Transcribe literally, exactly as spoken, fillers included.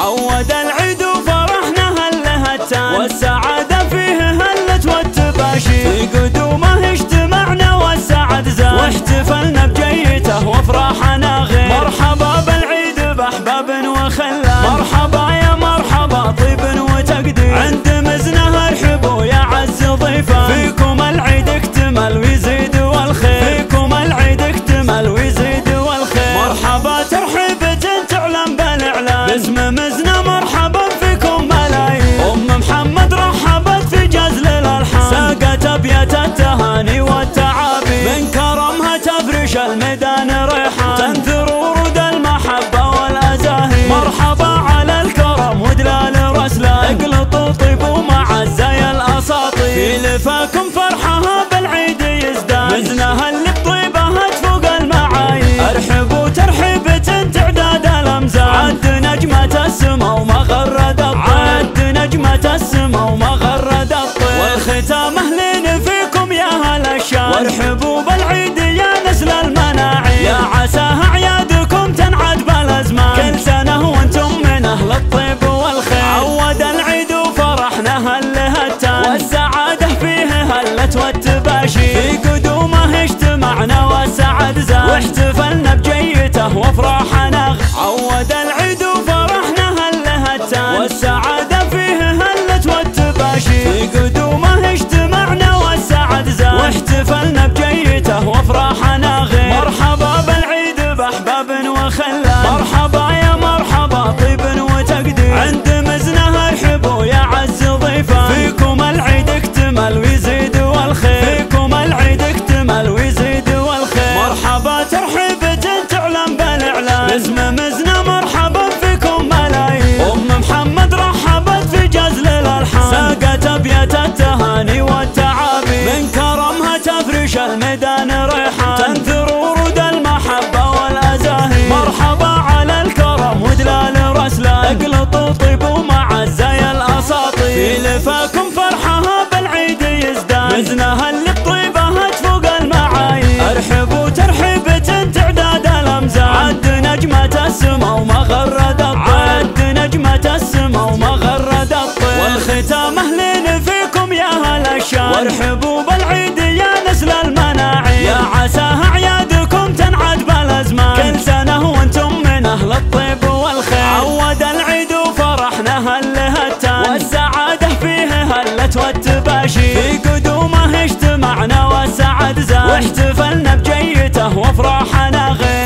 عود العيد وفرحنا هله التان، والسعادة فيه هلت والتباشير، في قدومه اجتمعنا والسعد زاد، واحتفلنا بجيته وافراحنا غير. مرحبا بالعيد باحباب وخلان، مرحبا يا مرحبا طيب وتقدير، عند مزنه ارحبوا يا عز ضيفان، فيكم العيد اكتمل ويزيد والخير، فيكم العيد اكتمل ويزيد والخير. مرحبا ترحيبة تعلن بالاعلان، باسم مزنه مرحبا فيكم ملايين، ام محمد رحبت في جزل الالحان، ساقت ابيات التهاني والتعابير، من كرمها تفرش الميدان ريحان، تنثر ورود المحبه والازاهير. مرحبا على الكرم ودلال رسلان، اقلطوا طيب ومعزايا الاساطير، في لفاكم فرحها بالعيد يزدان، مزنها اللي بطيبها تفوق المعايير، ارحبوا ترحيبة تعداد الامزان، عد نجمة السما وما غرد الطير، عد نجمة السما وما غرد الطير، والختام اهلين فيكم يا هل الشام، وارحبوا بالعيد يا نسل المناعير، يا عساها اعيادكم تنعد بالازمان، كل سنة وانتم من اهل الطيب والخير. عود العيد وفرحنا هله التان، والسعادة فيه هلت والتباشير، في قدومه اجتمعنا والسعد زاد، واحتفلنا بجيته وافراحنا غير. عود العيد وفرحنا هله التان، والسعادة فيه هلت والتباشير، في قدومه اجتمعنا والسعد زاد، واحتفلنا بجيته وافراحنا غير. مرحبا بالعيد باحباب وخلان، مرحبا يا مرحبا طيب وتقدير، عند مزنه ارحبوا يا عز ضيفان، فيكم العيد اكتمل ويزيد والخير، فيكم العيد اكتمل ويزيد والخير. مرحبا ترحيبة تعلن بالاعلان، باسم مزنه مرحبا فيكم ملايين، ام محمد رحبت في جزل الالحان، ساقت ابيات التهاني والتعابير، من كرمها تفرش الميدان ريحان، تنثر ورود المحبه والازاهير. مرحبا على الكرم ودلال رسلان، اقلطوا طيب ومعزايا الاساطير، في لفاكم فرحها بالعيد يزدان، مزنها اللي بطيبها تفوق المعايير، ارحبوا ترحيبة تعداد الامزان، عد نجمة السما وما غرد الطير، عد نجمة السما وما غرد الطير، والختام اهلين فيكم يا هل الشام، وارحبوا بالعيد يا نسل المناعير، يا عساها اعيادكم تنعد بالازمان، كل سنة وانتم من اهل الطيب والخير. عود العيد وفرحنا هله التان، والسعادة فيه هلت والتباشير، في قدومه اجتمعنا والسعد زاد، واحتفلنا بجيته وافراحنا غير.